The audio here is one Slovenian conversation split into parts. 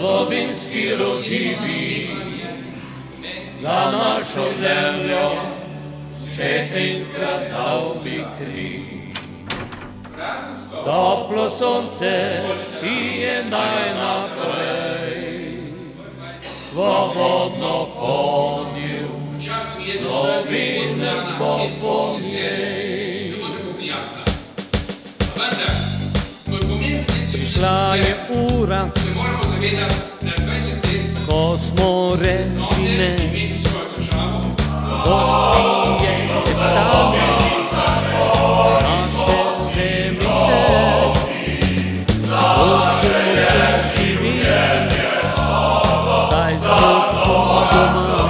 slovenski rod živi, za našo zemljo še enkrat dal bi kri. Toplo sonce sije naj naprej, svobodno hodil Slovenec bo po njej. Prišla je ura, ko smo rekli ne, gostije teptame naše zemljice, hočemo živeti, saj smo doma.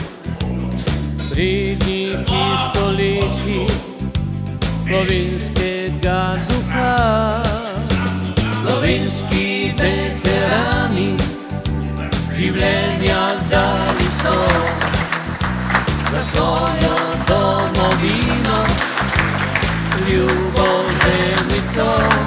Predniki stoletji slovenskega duha, slovenski veterani življenja dali so za svojo domovino, ljubo zemljico.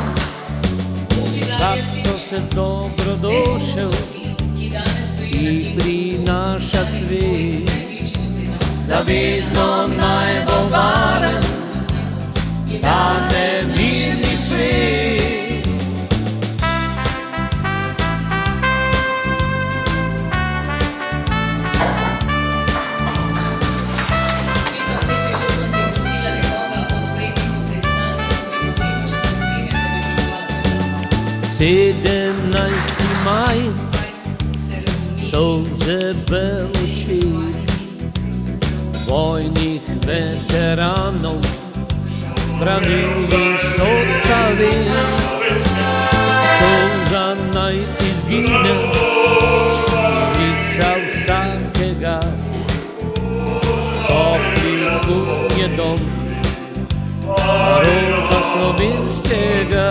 Tak so se dobrodošel in prinaša cvet, zavedno naj bo varen ta nemirni svet. Sedemnajsti maj, solze v očeh vojnih veteranov, branili so kaven. Solza naj izgine, žica vsakega, topli tu je dom roda slovenskega.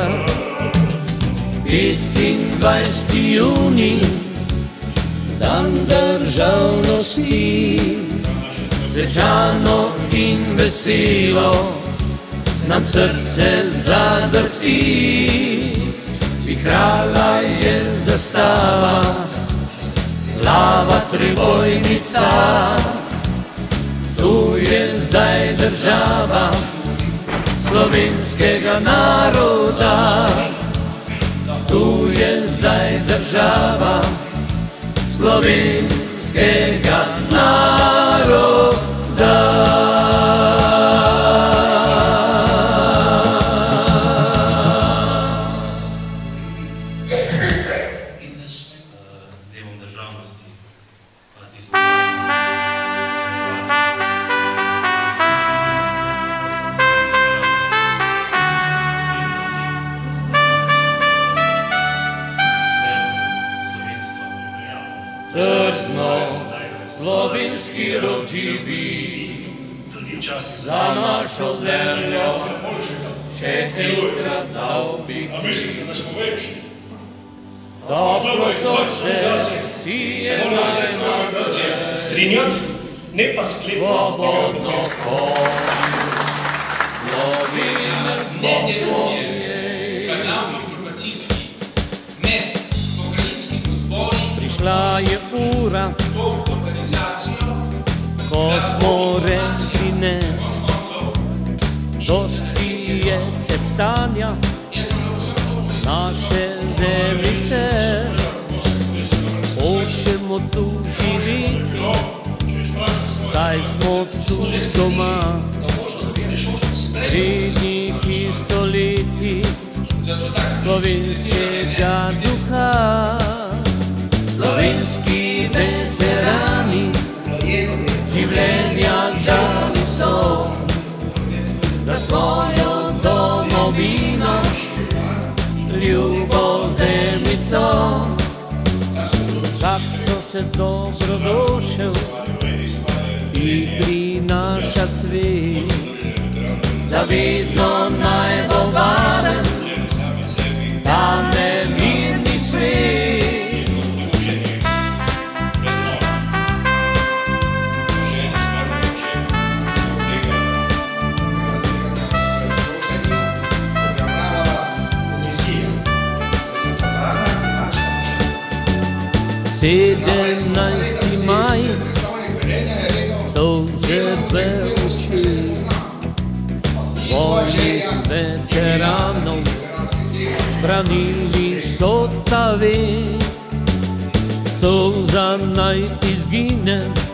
25. junij, dan državnosti, svečano in veselo nam srce zadrti. Vihrala je zastava, glava tribojnica, tu je zdaj država slovenskega naroda. Tu je zdaj država slovenskega naroda. Dnevom državnosti, pa tisto trdno slovenski rod živi, za našo zemljo še enkrat dal bi kri. Toplo sonce sije naj naprej, svobodno hodil Slovenec bo po njej. Prišla je ura, ko smo rekli ne, dosti je teptanja naše zemljice. Hočemo tu živeti, saj smo tu doma. Predniki stoletji slovenskega duha, slovenski veterani življenja dali so za svojo domovino, ljubo zemljico. Tak so se dobrodošel, ki prinaša cvet, zavedno naj bo varen ta nemirni svet. 17. maj, slze veľčí vojných veteránov branili Sotavy. Slza naj izgine